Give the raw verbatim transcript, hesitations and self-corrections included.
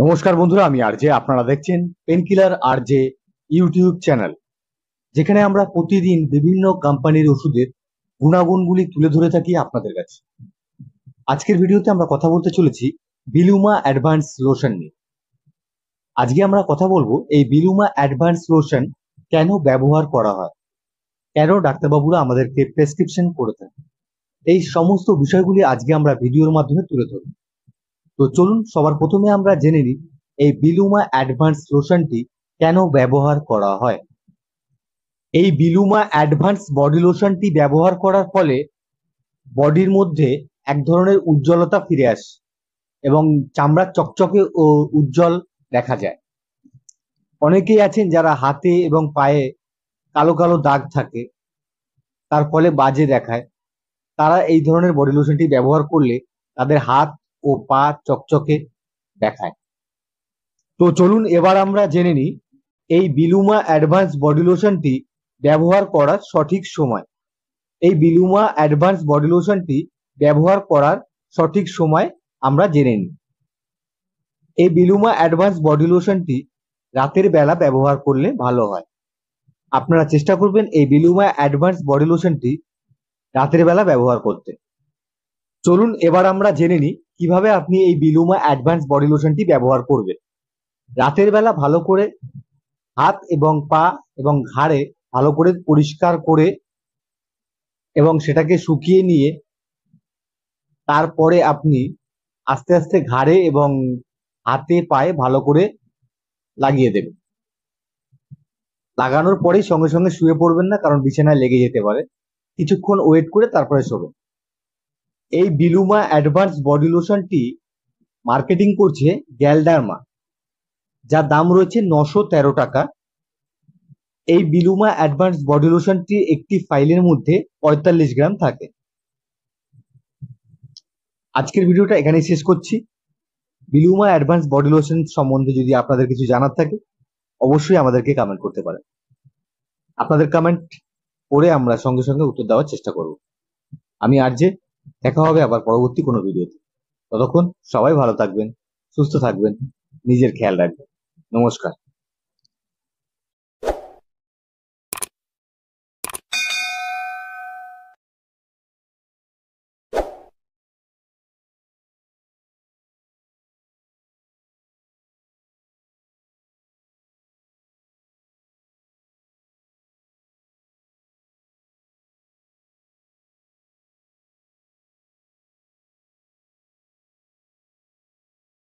নমস্কার বন্ধুরা, আমি আরজে। আপনারা দেখছেন পেনকিলার আরজে ইউটিউব চ্যানেল, যেখানে আমরা প্রতিদিন বিভিন্ন কোম্পানির ওষুধের গুণাগুণগুলি তুলে ধরে থাকি আপনাদের কাছে। আজকের ভিডিওতে আমরা কথা বলতে চলেছি বিলুমা অ্যাডভান্স লোশন নিয়ে। আজকে আমরা কথা বলবো এই বিলুমা অ্যাডভান্স লোশন কেন ব্যবহার করা হয়, কেন ডাক্তারবাবুরা আমাদেরকে প্রেসক্রিপশন করে থাকে, এই সমস্ত বিষয়গুলি আজকে আমরা ভিডিওর মাধ্যমে তুলে ধরব। তো চলুন সবার প্রথমে আমরা জেনে নিই এই বিলুমা অ্যাডভান্স লোশনটি কেন ব্যবহার করা হয়। এই বিলুমা অ্যাডভান্স বডি লোশনটি ব্যবহার করার ফলে বডির মধ্যে এক ধরনের উজ্জ্বলতা ফিরে আসে এবং চামড়া চকচকে ও উজ্জ্বল দেখা যায়। অনেকেই আছেন যারা হাতে এবং পায়ে কালো কালো দাগ থাকে, তার ফলে বাজে দেখায়, তারা এই ধরনের বডি লোশনটি ব্যবহার করলে তাদের হাত ও পা চকচকে দেখায়। তো চলুন এবার আমরা জেনে নিই এই বিলুমা অ্যাডভান্স বডি লোশনটি ব্যবহার করার সঠিক সময়। এই বিলুমা অ্যাডভান্স বডি লোশনটি ব্যবহার করার সঠিক সময় আমরা জেনে নিই। এই বিলুমা অ্যাডভান্স বডি লোশনটি রাতের বেলা ব্যবহার করলে ভালো হয়। আপনারা চেষ্টা করবেন এই বিলুমা অ্যাডভান্স বডি লোশনটি রাতের বেলা ব্যবহার করতে। চলুন এবার আমরা জেনে নিই কিভাবে আপনি এই বিলুমা অ্যাডভান্স বডি লোশনটি ব্যবহার করবেন। রাতের বেলা ভালো করে হাত এবং পা এবং ঘাড়ে ভালো করে পরিষ্কার করে এবং সেটাকে শুকিয়ে নিয়ে তারপরে আপনি আস্তে আস্তে ঘাড়ে এবং হাতে পায়ে ভালো করে লাগিয়ে দেবেন। লাগানোর পরেই সঙ্গে সঙ্গে শুয়ে পড়বেন না, কারণ বিছানায় লেগে যেতে পারে। কিছুক্ষণ ওয়েট করে তারপরে শোবেন। এই বিলুমা অ্যাডভান্স বডি লোশনটি মার্কেটিং করছে গ্যালডার্মা, যার দাম রয়েছে নশো তেরো টাকা। এই বিলুমা অ্যাডভান্স বডি লোশনটি একটি ফাইলের মধ্যে পঁয়তাল্লিশ গ্রাম থাকে। আজকের ভিডিওটা এখানেই শেষ করছি। বিলুমা অ্যাডভান্স বডি লোশন সম্বন্ধে যদি আপনাদের কিছু জানার থাকে অবশ্যই আমাদেরকে কমেন্ট করতে পারেন। আপনাদের কমেন্ট পড়ে আমরা সঙ্গে সঙ্গে উত্তর দেওয়ার চেষ্টা করব। আমি আরজে, দেখা হবে আবার পরবর্তী কোনো ভিডিওতে। ততক্ষণ সবাই ভালো থাকবেন, সুস্থ থাকবেন, নিজের খেয়াল রাখবেন। নমস্কার।